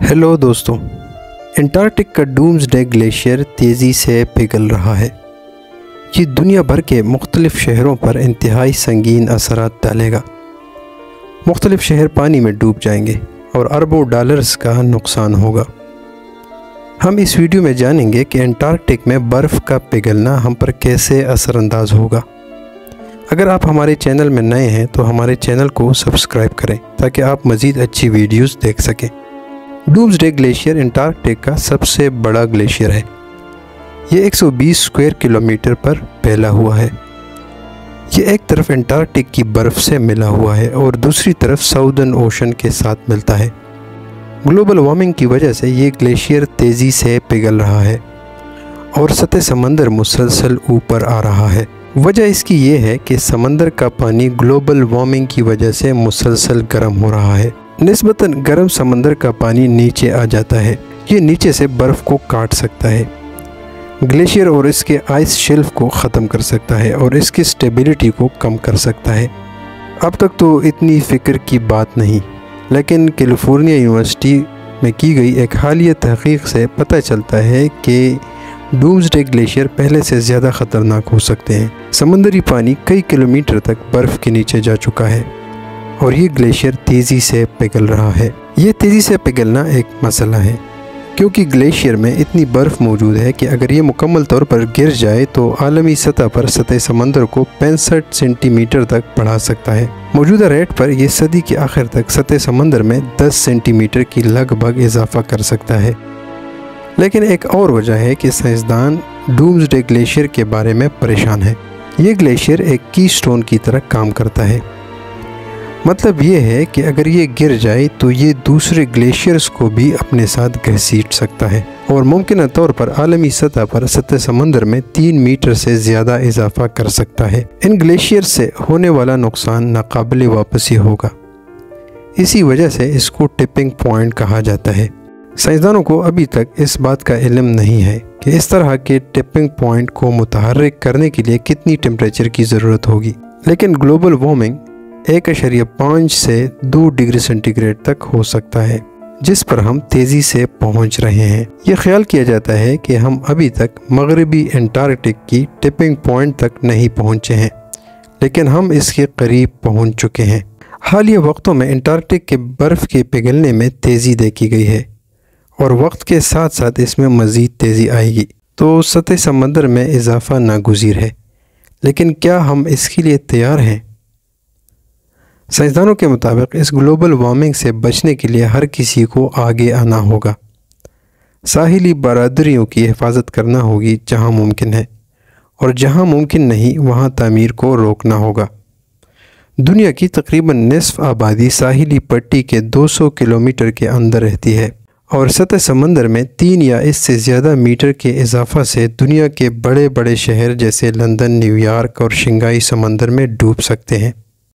Hello दोस्तों, Antarctic का doomsday glacier तेज़ी से पिघल रहा है। ये दुनिया भर के मुख्तलिफ़ शहरों पर इंतहाई संगीन असरात डालेगा। मुख्तलिफ़ शहर पानी में डूब जाएंगे और अरबों डॉलर्स का नुकसान होगा। हम इस वीडियो में जानेंगे कि अंटार्कटिक में बर्फ़ का पिघलना हम पर कैसे असरअंदाज होगा। अगर आप हमारे चैनल में नए हैं तो हमारे चैनल को सब्सक्राइब करें ताकि आप मज़ीद अच्छी वीडियोस देख सकें। डूम्सडे ग्लेशियर अंटार्कटिक का सबसे बड़ा ग्लेशियर है। ये 120 स्क्वायर किलोमीटर पर फैला हुआ है। ये एक तरफ अंटार्कटिक की बर्फ़ से मिला हुआ है और दूसरी तरफ साउदर्न ओशन के साथ मिलता है। ग्लोबल वार्मिंग की वजह से ये ग्लेशियर तेज़ी से पिघल रहा है और सतह समंदर मुसलसल ऊपर आ रहा है। वजह इसकी ये है कि समंदर का पानी ग्लोबल वार्मिंग की वजह से मुसलसल गर्म हो रहा है। निस्बतन गर्म समंदर का पानी नीचे आ जाता है। ये नीचे से बर्फ़ को काट सकता है, ग्लेशियर और इसके आइस शेल्फ को ख़त्म कर सकता है और इसकी स्टेबिलिटी को कम कर सकता है। अब तक तो इतनी फ़िक्र की बात नहीं, लेकिन कैलिफोर्निया यूनिवर्सिटी में की गई एक हालिया तहक़ीक़ से पता चलता है कि डूम्सडे ग्लेशियर पहले से ज़्यादा ख़तरनाक हो सकते हैं। समंदरी पानी कई किलोमीटर तक बर्फ़ के नीचे जा चुका है और ये ग्लेशियर तेज़ी से पिघल रहा है। ये तेज़ी से पिघलना एक मसला है क्योंकि ग्लेशियर में इतनी बर्फ़ मौजूद है कि अगर ये मुकम्मल तौर पर गिर जाए तो आलमी सतह पर सतह समंदर को 65 सेंटीमीटर तक बढ़ा सकता है। मौजूदा रेट पर यह सदी के आखिर तक सतह समंदर में 10 सेंटीमीटर की लगभग इजाफा कर सकता है। लेकिन एक और वजह है कि साइंसदान डूम्सडे ग्लेशियर के बारे में परेशान है। ये ग्लेशियर एक कीस्टोन की तरह काम करता है। मतलब ये है कि अगर ये गिर जाए तो ये दूसरे ग्लेशियर्स को भी अपने साथ घसीट सकता है और मुमकिन तौर पर आलमी सतह पर सतह समंदर में 3 मीटर से ज़्यादा इजाफा कर सकता है। इन ग्लेशियर से होने वाला नुकसान नाकाबिले वापसी होगा। इसी वजह से इसको टिपिंग पॉइंट कहा जाता है। साइंसदानों को अभी तक इस बात का इल्म नहीं है कि इस तरह के टिपिंग पॉइंट को मुतहर्रिक करने के लिए कितनी टेम्परेचर की ज़रूरत होगी, लेकिन ग्लोबल वार्मिंग 1.5 से 2 डिग्री सेंटीग्रेड तक हो सकता है, जिस पर हम तेज़ी से पहुंच रहे हैं। ये ख्याल किया जाता है कि हम अभी तक मगरबी अंटार्कटिक की टिपिंग पॉइंट तक नहीं पहुंचे हैं, लेकिन हम इसके करीब पहुंच चुके हैं। हालिया वक्तों में अंटार्कटिक के बर्फ़ के पिघलने में तेज़ी देखी गई है और वक्त के साथ साथ इसमें मज़ीद तेज़ी आएगी, तो सतह समंदर में इजाफा नागुज़ीर है। लेकिन क्या हम इसके लिए तैयार हैं? साइंसदानों के मुताबिक इस ग्लोबल वार्मिंग से बचने के लिए हर किसी को आगे आना होगा। साहिली बरादरियों की हिफाजत करना होगी जहां मुमकिन है, और जहां मुमकिन नहीं वहां तामीर को रोकना होगा। दुनिया की तकरीबन निस्फ आबादी साहिली पट्टी के 200 किलोमीटर के अंदर रहती है और सतह समंदर में 3 या इससे ज़्यादा मीटर के इजाफा से दुनिया के बड़े बड़े शहर जैसे लंदन, न्यूयॉर्क और शंघाई समंदर में डूब सकते हैं।